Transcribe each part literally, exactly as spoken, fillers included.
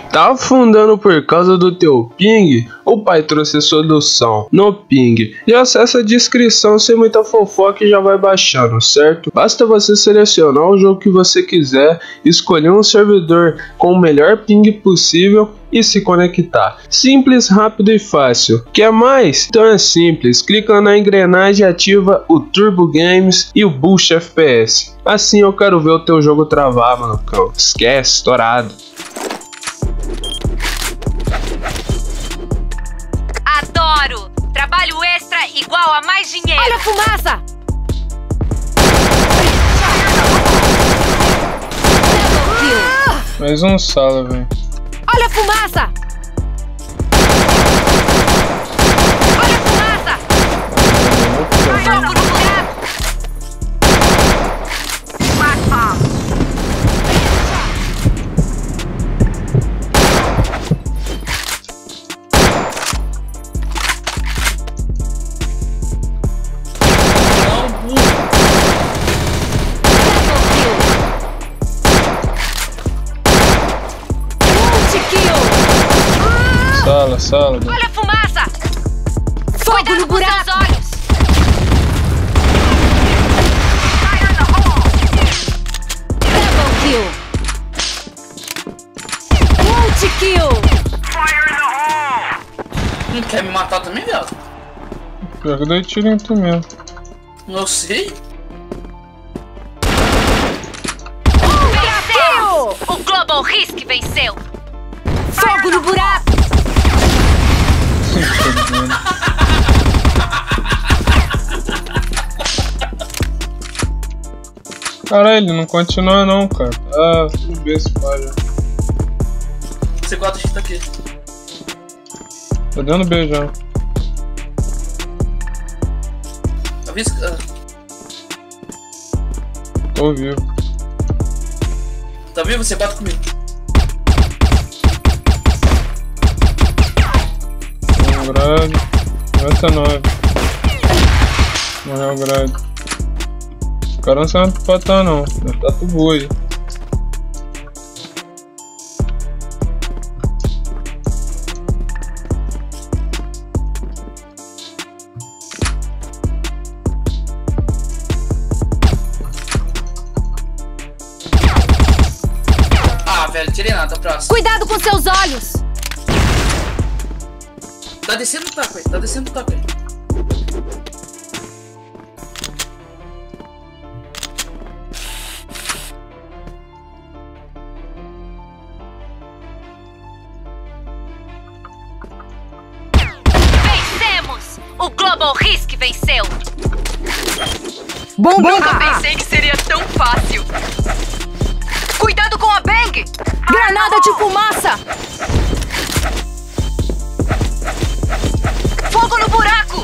Tá afundando por causa do teu ping? O pai trouxe a solução no ping. E acessa a descrição sem muita fofoca e já vai baixando, certo? Basta você selecionar o jogo que você quiser, escolher um servidor com o melhor ping possível e se conectar. Simples, rápido e fácil. Quer mais? Então é simples. Clica na engrenagem e ativa o Turbo Games e o Boost F P S. Assim eu quero ver o teu jogo travar, mano. Esquece, estourado. Adoro! Trabalho extra igual a mais dinheiro! Olha a fumaça! Mais um sala, velho. Olha a fumaça! Olha a fumaça! Fogo no buraco! Flash bomb! Sala, sala. Olha a fumaça! Fogo Cuidado no com buraco! seus olhos! Double kill! Multi-kill! Não quer me matar também, viado? Pior que eu dei tiro em tu mesmo. Não sei. Vencemos! O Global Risk venceu! Fogo no buraco! Caralho, ele não continua não, cara. Ah, tudo bem esse pai já. C quatro tá aqui. Tá dando B já. Avisa. Ah, Tô vivo. tá vivo? C quatro comigo. Um grade. noventa e nove. Morreu o grade. O cara não sabe empatar não. Deve tá tudo boa aí. Ah, velho, tirei nada, tá próximo. Cuidado com seus olhos! Tá descendo o taco aí, tá descendo o taco aí. Vencemos! O Global Risk venceu! Bom, bom! Nunca pensei que seria tão fácil! Cuidado com a Bang! Granada de fumaça! Fogo no buraco!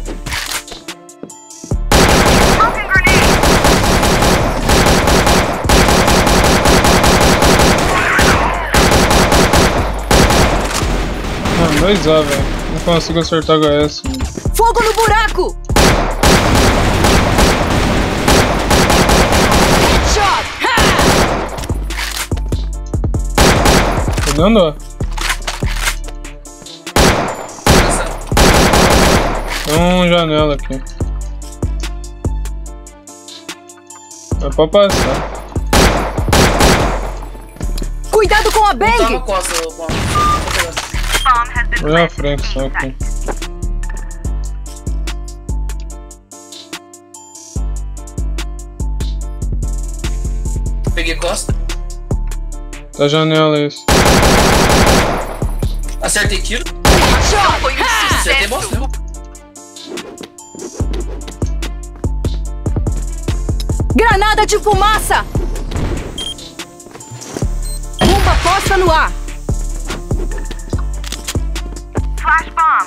Mano, dois A, velho. Não consigo acertar H S, mano. Fogo no buraco! Headshot! Tá dando A. Tem um janela aqui. É pra passar. Cuidado com a Tá no Bang! costa, ô bom. Vou na frente só aqui. Peguei costa. Da janela esse. Acertei tiro. Foi um Acertei bosta, sucesso! né? Granada de fumaça! Bomba posta no ar! Flash bomb!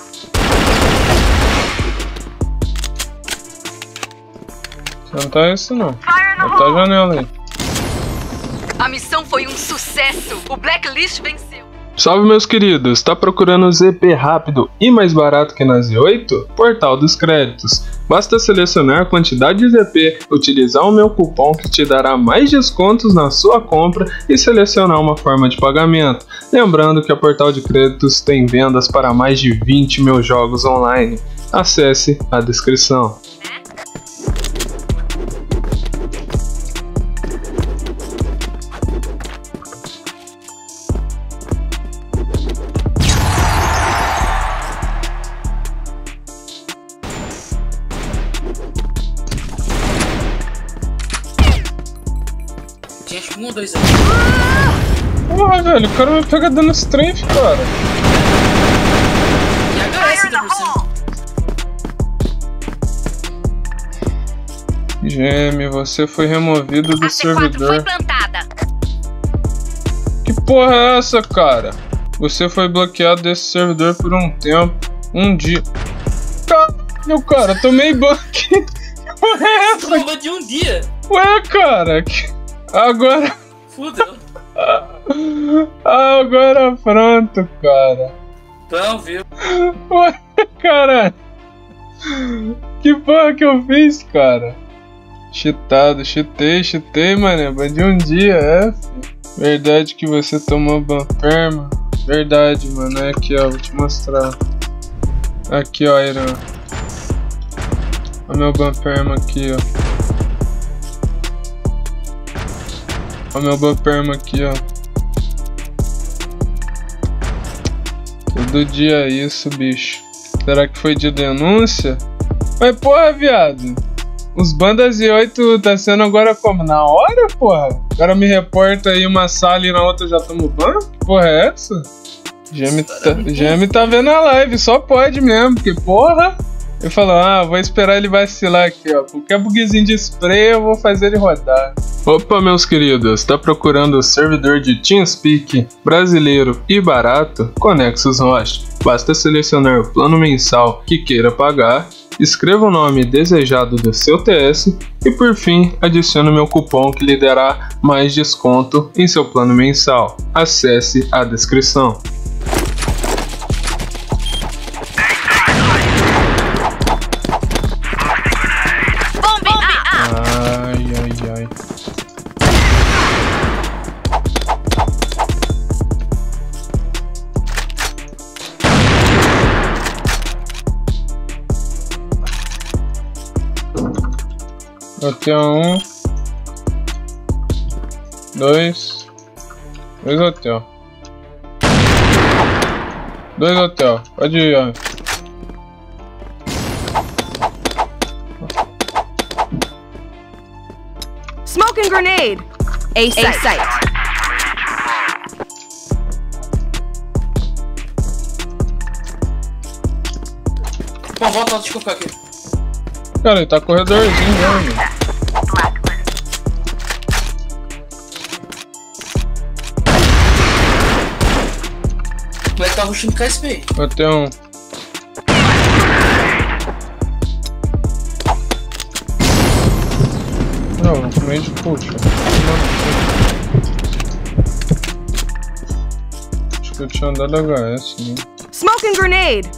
Você não tá esse não. Vai tá a janela aí. A missão foi um sucesso! O Blacklist venceu! Salve meus queridos, tá procurando Z P rápido e mais barato que na Z oito? Portal dos Créditos. Basta selecionar a quantidade de Z P, utilizar o meu cupom que te dará mais descontos na sua compra e selecionar uma forma de pagamento. Lembrando que a Portal de Créditos tem vendas para mais de vinte mil jogos online. Acesse a descrição. Tinha acho que um ou dois aí. Porra, velho, o cara vai pegar dando strafe, cara. E H S ainda por cima. Geme, você foi removido do A C quatro foi servidor. plantada. Que porra é essa, cara? Você foi bloqueado desse servidor por um tempo, um dia. Caralho, cara, tomei ban. Que porra é essa? Bomba de um dia. Ué, cara, que... agora. Fudeu. Agora pronto, cara. Então, viu? Ué, cara. Que porra que eu fiz, cara? Cheatado, cheatei, cheatei, mané. Ban de um dia, é, filho. Verdade que você tomou ban perma. Verdade, mano. É aqui, ó. Vou te mostrar. Aqui, ó, Irã. Olha meu ban perma aqui, ó. Olha meu ban perma aqui, ó. Todo dia é isso, bicho. Será que foi de denúncia? Mas porra, viado. Os bandas Z oito tá sendo agora como? Na hora, porra? O cara me reporta aí uma sala e na outra já tomo ban? Que porra é essa? Geme tá, Geme tá vendo a live, só pode mesmo, porque porra. Eu falo, ah, vou esperar ele vacilar aqui, ó. Qualquer bugzinho de spray eu vou fazer ele rodar. Opa, meus queridos, tá procurando o servidor de TeamSpeak brasileiro e barato? Conexus Host. Basta selecionar o plano mensal que queira pagar, escreva o nome desejado do seu T S e por fim adicione o meu cupom que lhe dará mais desconto em seu plano mensal. Acesse a descrição. Ai, ai, ai. Hotel um, dois, dois hotel, dois hotel, pode ir, ó. Smoking grenade. A site. A site. Bom, volta, deixa eu colocar aqui. Cara, ele tá corredorzinho, né? Como é que tá rushando K S P? Hotel um. Não, não comi de puxa. Acho que eu tinha dado H S, né? Smoking grenade.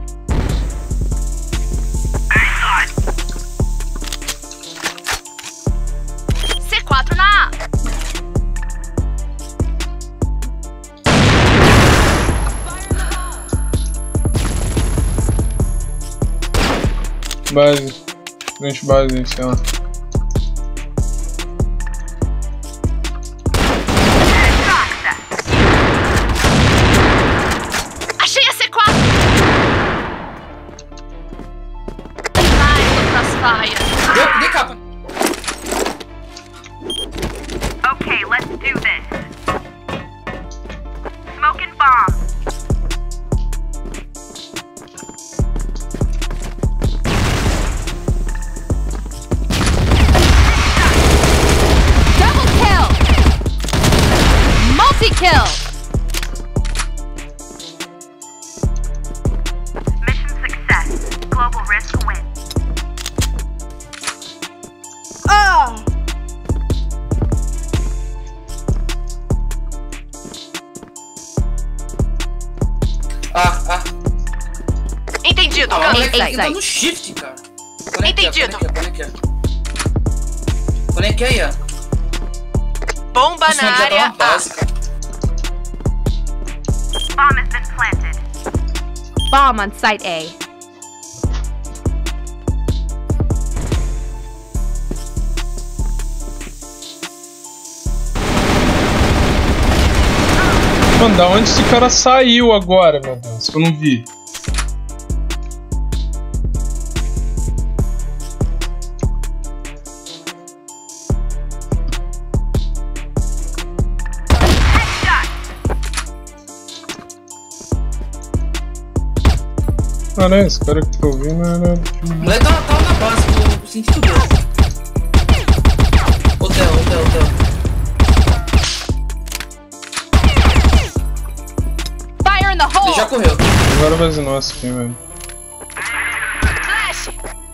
C quatro na A. Base. Frente base, sei lá. Achei a C quatro. Ai, Crossfire. Deu, dei capa. Okay, let's do this. Smoking bomb. Ah, ah. Entendido, Ah, o câmbio. moleque Ei, tá ei, dando ei. shift, cara. Quando é que é? Entendido. Quando é que é? Quando é que é? Quando é que é, Ian? Bomba Nossa, na ele já tá área na base, A. cara. Bomb has been planted. Bomb on site A. Mano, da onde esse cara saiu agora, meu Deus? Que eu não vi. Cara, esse cara que eu vi não era... O moleque tava, tava na base do sentido dele. Hotel, hotel, hotel. Fire in the Ele hole! já correu. Agora vai ser nosso aqui, velho. Flash.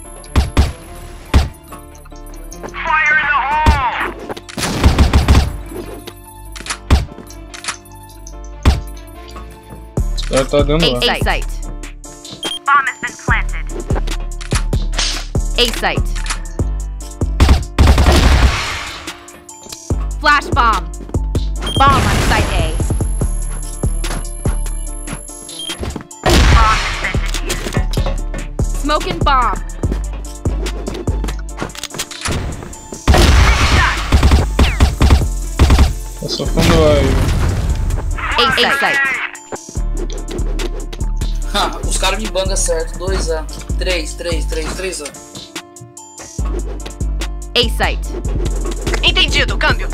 Esse cara tá dentro lá. A site. Bomb has been planted. A site. Flash bomb. Bomb on site A. Bomb has been defused. Smoking bomb. Tá só fundo aí. A site. Ha, os caras me bangam certo. dois A. três, três, três, três A. A site. Entendido, câmbio.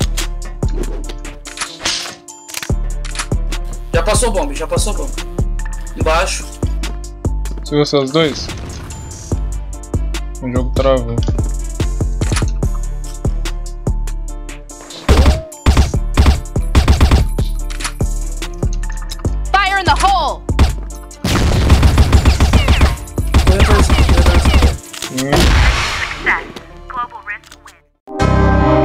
Já passou o bomb, já passou o bomb. Embaixo. Se você os dois? O jogo travou. Fire in the hole! Correu atrás, correu atrás. Hum. Global risk win.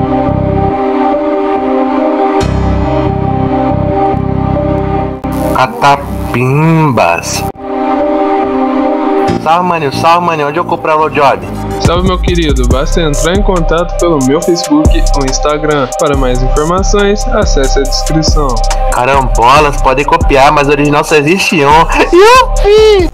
Catapimbas. Salve, maninho, salve, maninho. Onde eu compro o job? Salve, meu querido, basta entrar em contato pelo meu Facebook ou Instagram. Para mais informações, acesse a descrição. Carambolas, podem copiar, mas original só existe um. Yupi!